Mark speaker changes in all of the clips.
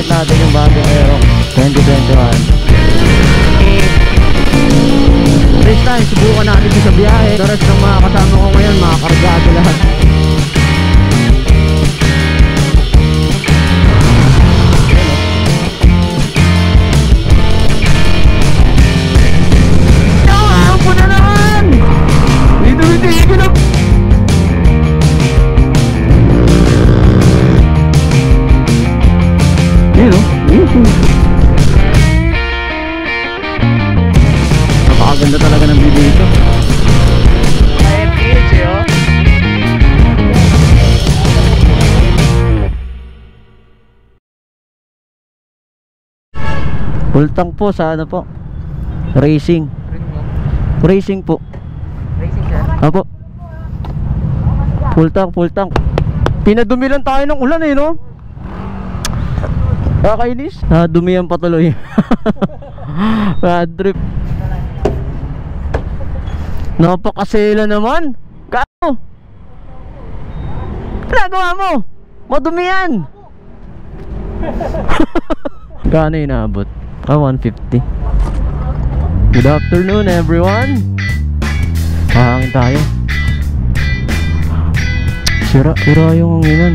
Speaker 1: Gamit natin yung bagong Aerox 2021. This time, subukan natin sa biyahe. The rest ng mga kasama ko ngayon, mga kargado lahat. Napakaganda talaga ng video ito. Full tank po sa ano po? Racing. Racing po.
Speaker 2: Racing sir?
Speaker 1: Apo. Full tank, full tank. Pinadumi lang tayo ng ulan eh, no? Kakainis. Dumihan pa tuloy. Bad trip. Napakasela naman. Kako. Ginagawa mo? Madumihan. Kano inaabot? 150. Good afternoon everyone. Hangin tayo. Sira yung hanginan.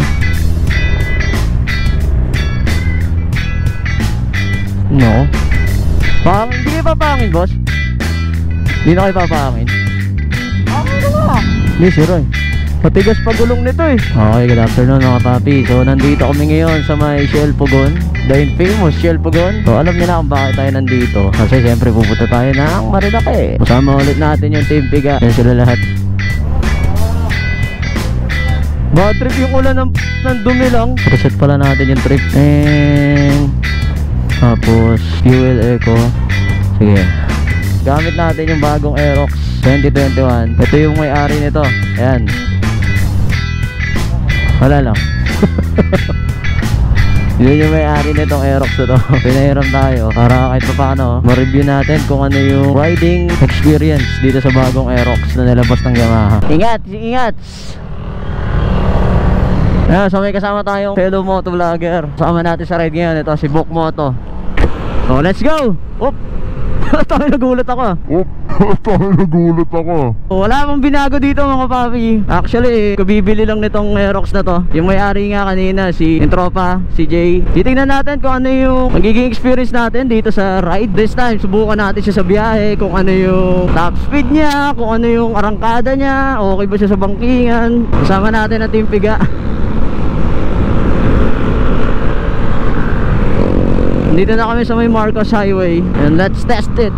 Speaker 1: No. Hindi kayo papahangin, boss? Hindi na kayo papahangin? Hindi, sira eh. Matigas pagulong nito eh. Okay, good afternoon mga papi. So nandito kami ngayon sa may Shell Pugon, the infamous Shell Pugon. So alam niyo na kung bakit tayo nandito. Kasi siyempre pupunta tayo ng Marilaki. Kasama ulit natin yung Team Piga. Yan sila lahat. Bad trip yung ulan ng dumi lang. Reset pala natin yung trip. And tapos fuel eco. Sige. Gamit natin yung bagong Aerox 2021. Ito yung may-ari nito. Ayan. Wala lang. Yun yung may-ari nitong Aerox na to. Pinahiram tayo para kahit pa paano ma-review natin kung ano yung riding experience dito sa bagong Aerox na nilabas ng Yamaha. Ingat! Ingat! Ayan, so may kasama tayong fellow motovlogger. Kasama natin sa ride ngayon. Ito si Book Moto. So let's go! Oop! Tayo nagulat ako. Wala pang binago dito mga papi. Actually, kabibili lang nitong Aerox na to. Yung may-ari nga kanina, si Tropa, si Jay. Titingnan natin kung ano yung magiging experience natin dito sa ride. This time, subukan natin siya sa biyahe. Kung ano yung top speed niya, kung ano yung arangkada niya, okay ba siya sa bangkingan. Kasama natin ang Team Piga. Dito na kami sa may Marcos Highway. And let's test it.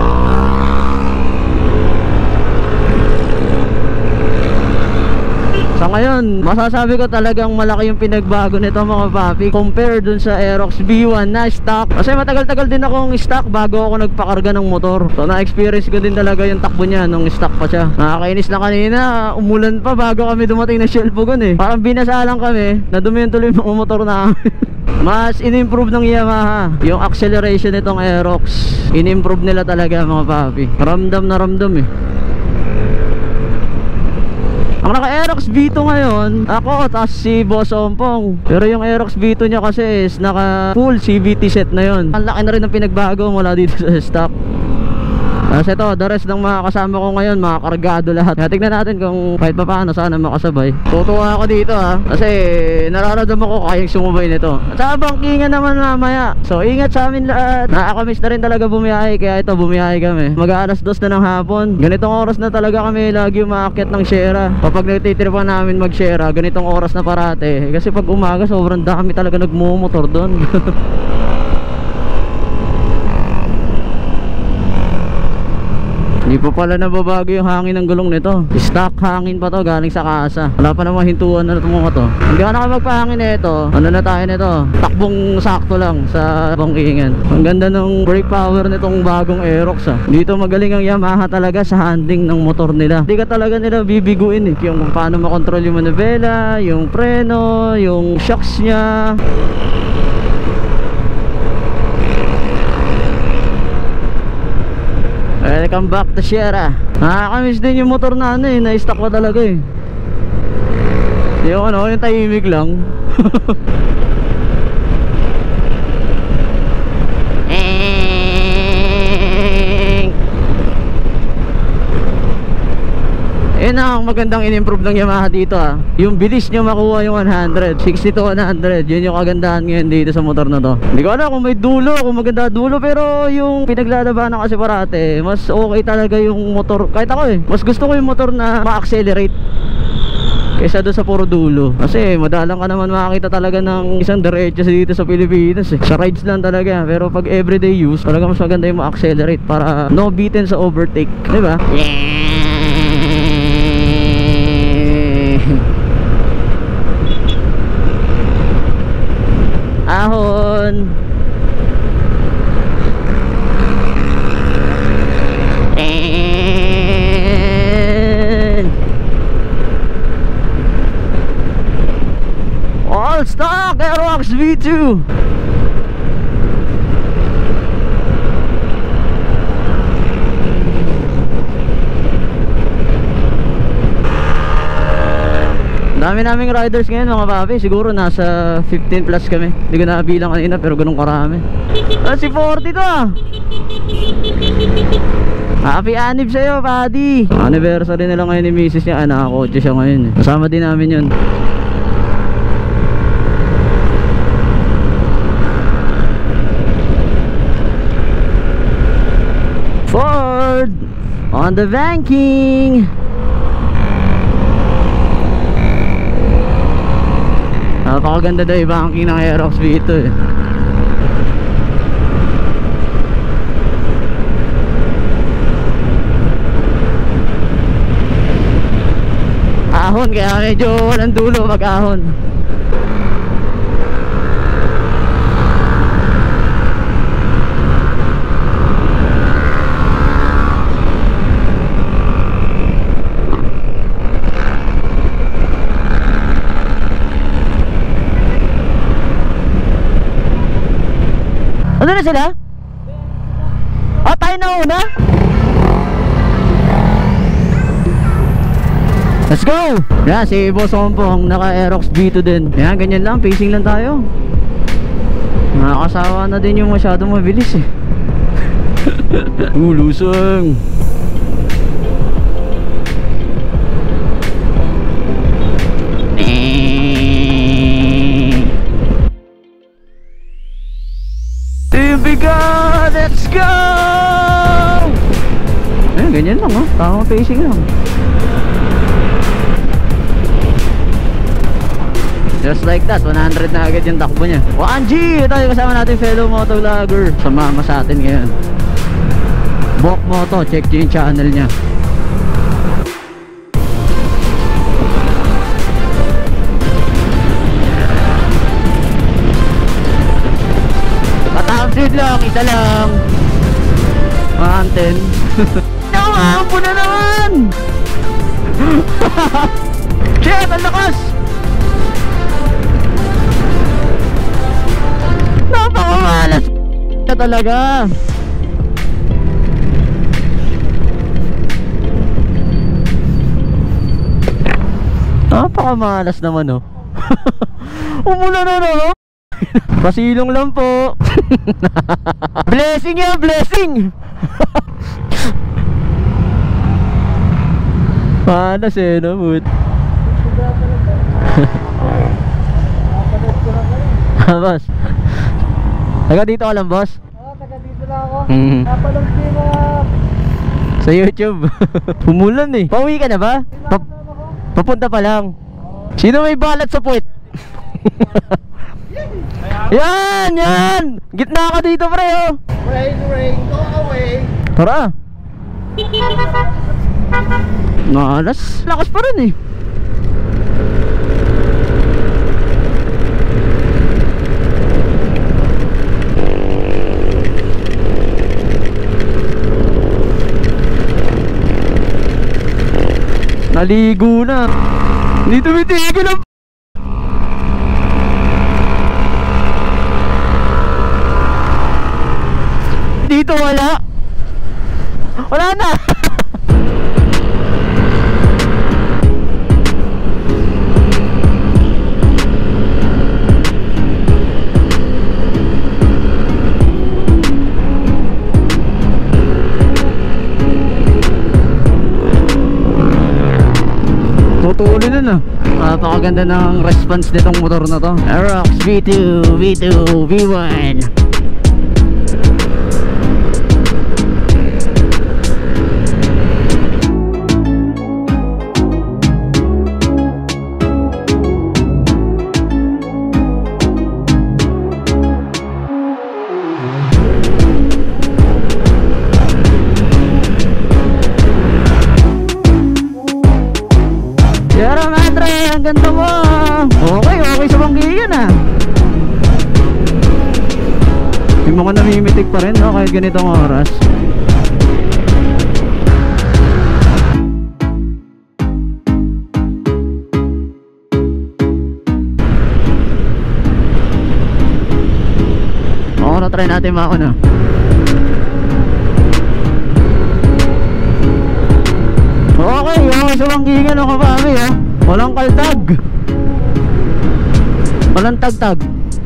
Speaker 1: Sa ngayon, masasabi ko talagang malaki yung pinagbago nito mga papi compare dun sa Aerox B1 na stock. Kasi matagal-tagal din akong stock bago ako nagpakarga ng motor. So na-experience ko din talaga yung takbo niya nung stock pa siya. Nakakainis na kanina, umulan pa bago kami dumating na Shell Pugon eh. Parang binasa lang kami, nadumihan tuloy yung motor na mas in-improve ng Yamaha yung acceleration nitong Aerox. In-improve nila talaga mga papi. Ramdam na ramdam eh. Ang naka-Aerox V2 ngayon, ako tapos si Boss Ompong. Pero yung Aerox V2 niya kasi is naka full CVT set na yun. Ang laki na rin ng pinagbago mula dito sa stock. Kasi ito, the rest ng mga kasama ko ngayon, mga kargado lahat. Kaya tignan natin kung kahit pa paano sana makasabay. Tutuwa ako dito ha, kasi nararamdaman ko kayang sumubay nito. At saka bangkingan naman mamaya. So ingat sa amin lahat. Nakakamiss na rin talaga bumiyahe, kaya ito bumiyahe kami. Mag-aalas 2 na ng hapon. Ganitong oras na talaga kami lagi umaakyat ng Sierra. Kapag nagtitripan namin mag-Sierra, ganitong oras na parate. Kasi pag umaga sobrang dami talaga nagmumotor doon. Hindi pa pala nababago yung hangin ng gulong nito. Stock hangin pa to, galing sa kasa. Wala pa namang hintuan na itong mga to. Hindi ka na magpahangin na ito. Ano na tayo nito? Takbong sakto lang sa bangkingan. Ang ganda ng brake power nitong bagong Aerox ah. Dito magaling ang Yamaha talaga sa handling ng motor nila. Hindi ka talaga nila bibiguin eh. Yung paano makontrol yung manubela, yung preno, yung shocks niya. Welcome back to Sierra. Nakakamiss din yung motor na ano eh, na-stock pa talaga eh. Yung ano, yung tahimik lang. Yan ang magandang in-improve ng Yamaha dito yung bilis nyo makuha yung 100 60 to 100, yun yung kagandahan ngayon dito sa motor na to. Hindi ko alam kung may dulo, kung maganda dulo, pero yung pinaglalabanan kasi parate, mas okay talaga yung motor. Kahit ako mas gusto ko yung motor na ma-accelerate kaysa doon sa puro dulo. Kasi madalang ka naman makakita talaga ng isang diretso dito sa Pilipinas Sa rides lang talaga. Pero pag everyday use, talaga mas maganda yung ma-accelerate para no beaten sa overtake, diba? Ahon. All stock Aerox V2. Dami naming riders ngayon mga papi. Siguro nasa 15 plus kami. Hindi ko nabilang kanina pero ganun karami. Si 40 to Happy anib sa'yo, buddy. Anniversary nila ngayon ni misis niya. Nakakotse siya ngayon Kasama din namin yun. Ford on the banking. Napakaganda daw yung banking ng Aerox V2 Ahon, kaya medyo walang dulo mag-ahon. Ano na sila? Tayo na una? Let's go! Yan, si Boss Ompong naka Aerox V2 din. Yan, ganyan lang, pacing lang tayo. Nakakasawa na din yung masyadong mabilis lusong. Let's go! Ganyan lang tamang pacing lang. Just like that, 100 na agad yung takbo niya. 1G! Ito yung kasama natin fellow motovlogger. Sumama sa atin ngayon. Bok Moto, check nyo yung channel niya. Patapsid lang, isa lang. 110. Nakampo na naman! Shit, ang lakas! Napakamalas na talaga. Napakamalas naman Umulan na pasilong lang po. Blessing yan, blessing. Malas no mood. Boss, taga dito ka lang, boss? Oo, taga dito lang ako. Napalong sila sa YouTube. Umulan pauwi ka na ba? Papunta pa lang. Sino may balat sa puwet? Yan, yan. Gitna ka dito, pre.
Speaker 2: Rain, rain, go away.
Speaker 1: Tara. Malas. Lakas pa rin Naligo na. Hindi tumitigil ang dito wala na. huli nun ah. Napakaganda ng response nitong motor na to. Aerox V2, V2, V1. Pero matre, ang ganda mo. Okay sa banggigan ah. Yung mga namimitig pa rin no, kahit ganitong oras. Oo, na-try natin mauna. Okay, yung sa banggingan ng kapami ha. Walang kaltag. Walang tagtag.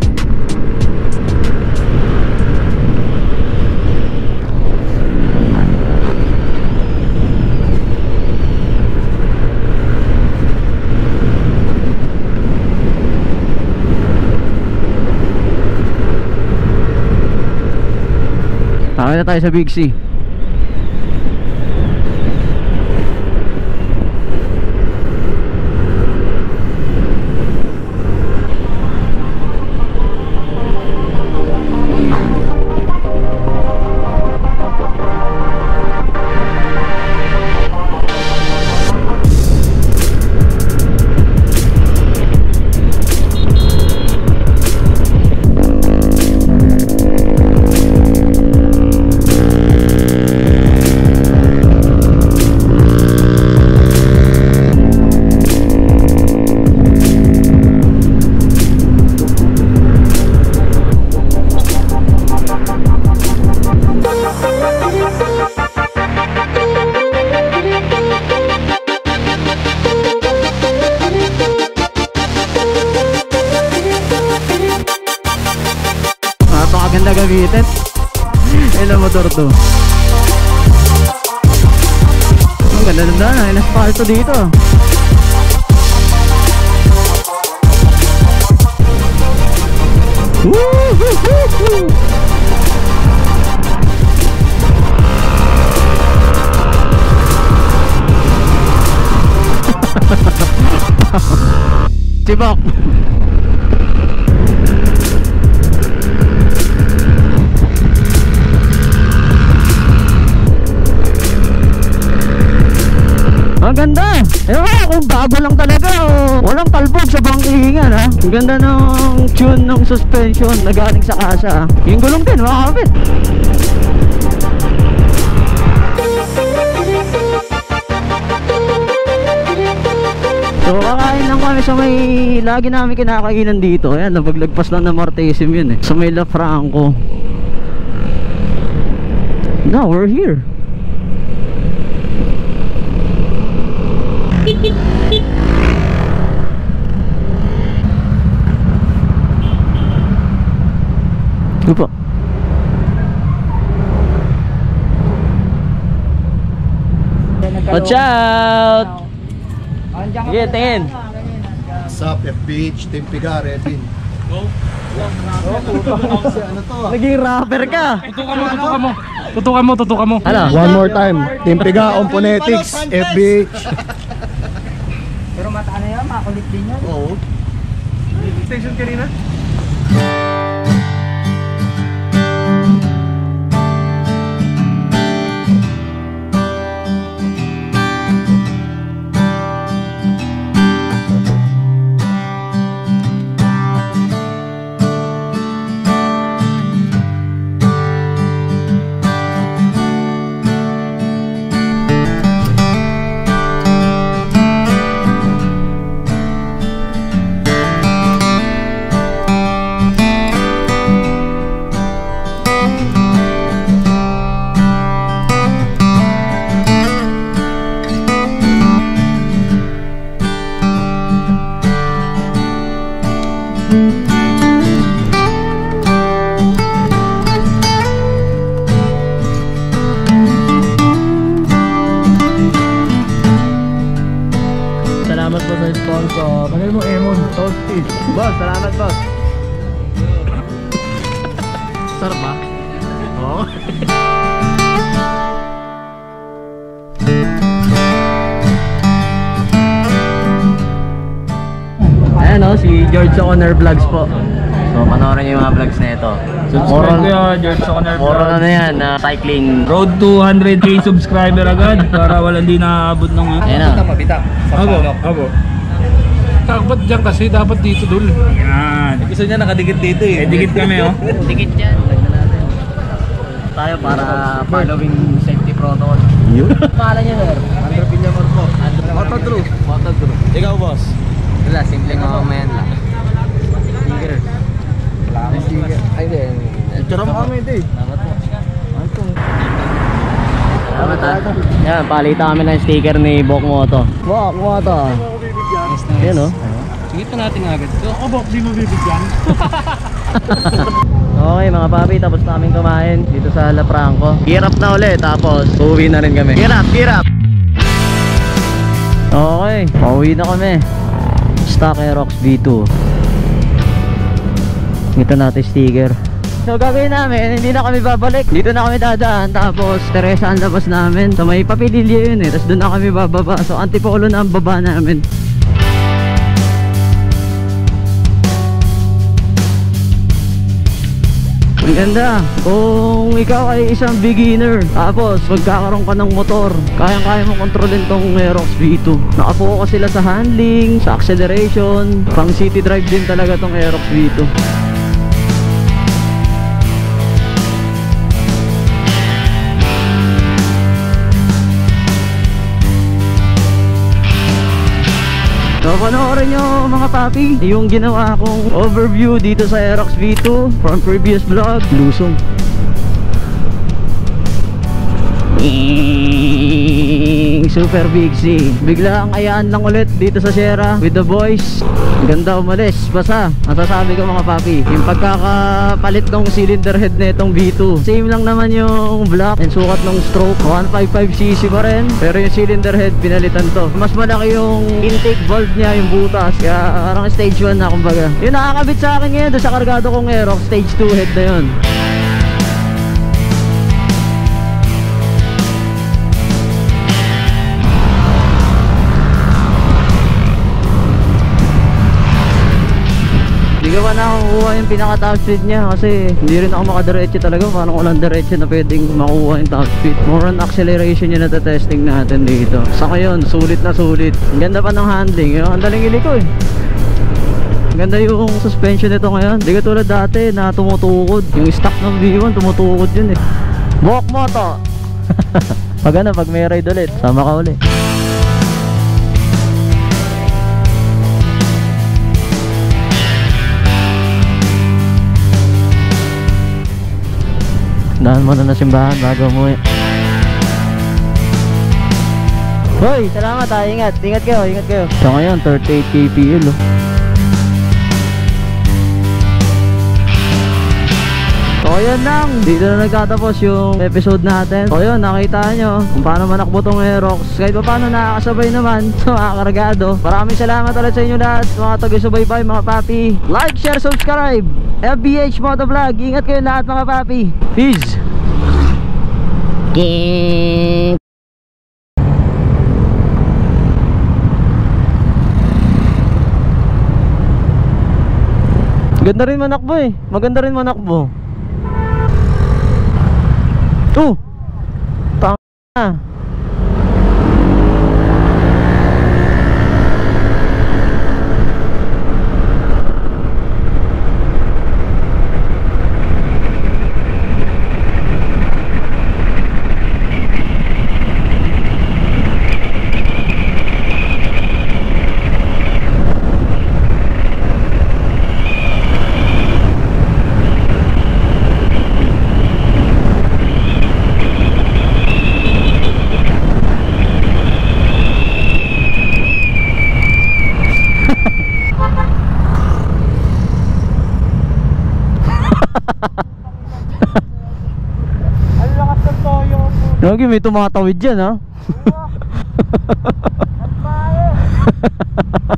Speaker 1: Okay na tayo sa Big C. Napakaganda gamitin. Ilang motor to. Ang ganda ng daan. Ilang asfalto dito. Woo-hoo-hoo-hoo! Sibok. Ang ganda! Ewan kung bago lang talaga o walang talbog sa bangkingan ha. Ang ganda ng tune ng suspension na galing sa kasa ha. Yung gulong din makakapit. So kakain lang kami sa may lagi namin kinakainan dito. Ayan, nabaglagpas lang na Martesim yun eh. Sa may La Franco. Now we're here. Lupa. Watch out! Sige, tingin.
Speaker 2: Sup, FBH, Team Piga, ready. Go. Ano to?
Speaker 1: Naging rapper ka.
Speaker 3: Tutukan mo.
Speaker 1: Ano?
Speaker 2: One more time. Team Piga, on Phonetics, FBH.
Speaker 4: Pero mataan na yan, makulit din yan.
Speaker 2: Oo.
Speaker 3: Station kanina? So, kanil mo Emon, toasty.
Speaker 1: Boss, salamat boss. Sarap ba? Oo. Ayan o, si George O'Connor Vlogs po. So, panoorin niyo yung mga vlogs na ito.
Speaker 3: Subscribe ko yung George O'Connor
Speaker 1: Moro na na yan, na cycling.
Speaker 3: Road to 100k subscriber agad para wala di naaabot ng
Speaker 1: Ayan na.
Speaker 2: Mabitak.
Speaker 3: Abo. Dapat dyan kasi, dapat dito dul. Yan.
Speaker 2: Gusto niya nakadikit dito eh.
Speaker 3: Dikit kami oh.
Speaker 1: Dikit dyan. Lagyan natin. Tayo para following safety protocol.
Speaker 2: Yun?
Speaker 1: Pangalan niya, sir?
Speaker 2: Andrew Villamor po. Motodrew. Motodrew. Ikaw, boss?
Speaker 4: Wala, simpleng mamamayan lang.
Speaker 1: Sticker.
Speaker 4: Ay, din.
Speaker 2: Tsura mo kami, Dave.
Speaker 1: Salamat po. Salamat ha. Yan, palita kami ng sticker ni Bok Moto. Bok Moto. Yan o.
Speaker 3: Sige pa natin agad. So, ako ba kasi mabibigyan?
Speaker 1: Okay mga papi, tapos namin kumain dito sa La Franco. Gear up na ulit, tapos uuwi na rin kami. Gear up, gear up! Okay, pauwi na kami. Stock Aerox V2. Ito natin sticker. So gagawin namin, hindi na kami babalik. Dito na kami dadaan, tapos Teresa ang labas namin. So may Papililya yun eh, tapos doon na kami bababa. So Antipolo na ang baba namin. Ang ganda. Kung ikaw ay isang beginner, tapos magkakaroon ka ng motor, kayang-kaya mong kontrolin tong Aerox V2. Nakapokus sila sa handling, sa acceleration. Pang city drive din talaga tong Aerox V2. So panoorin nyo mga papi yung ginawa kong overview dito sa Aerox V2 from previous vlog. Lusong super big C. Biglang ayaan lang ulit dito sa Sierra with the boys. Ganda umalis. Basta masasabi ko mga papi, yung pagkakapalit ng cylinder head na itong V2, same lang naman yung block and sukat ng stroke. 155cc pa rin, pero yung cylinder head pinalitan to. Mas malaki yung intake valve niya, yung butas. Kaya parang stage 1 na kumbaga. Yung nakakabit sa akin ngayon doon sa kargado kong Aerox, stage 2 head na yun. Hindi ko pa nakakuha yung pinaka-top speed niya kasi hindi rin ako makadiretso talaga. Parang walang diretso na pwedeng makuha yung top speed. More on acceleration yung natatesting natin dito. Saka yun, sulit na sulit. Ang ganda pa ng handling. Ang daling iliko eh. Ang ganda yung suspension nito ngayon. Hindi ka tulad dati na tumutukod. Yung stock ng V1 tumutukod yun eh. Bok Moto! Pag ano, pag may ride ulit, sama ka ulit. Dahan mo na simbahan bago umuwi. Hoy, salamat ha, ingat. Ingat kayo, ingat kayo. So ngayon, 38 kpl oh. So yun lang, dito na nagtatapos yung episode natin. So yun, nakita nyo kung paano manakbo tong Aerox. Kahit pa paano nakakasabay naman sa mga kargado. Maraming salamat ulit sa inyo lahat, mga taga-subaybay, mga papi. Like, share, subscribe FBH Motovlog. Ingat kayo lahat mga papi. Peace. Ganda rin manakbo eh. Maganda rin manakbo. Tanga.
Speaker 3: Ang lakas ng toyo.
Speaker 1: Lagi may tumatawid dyan ha.
Speaker 3: Ang bae.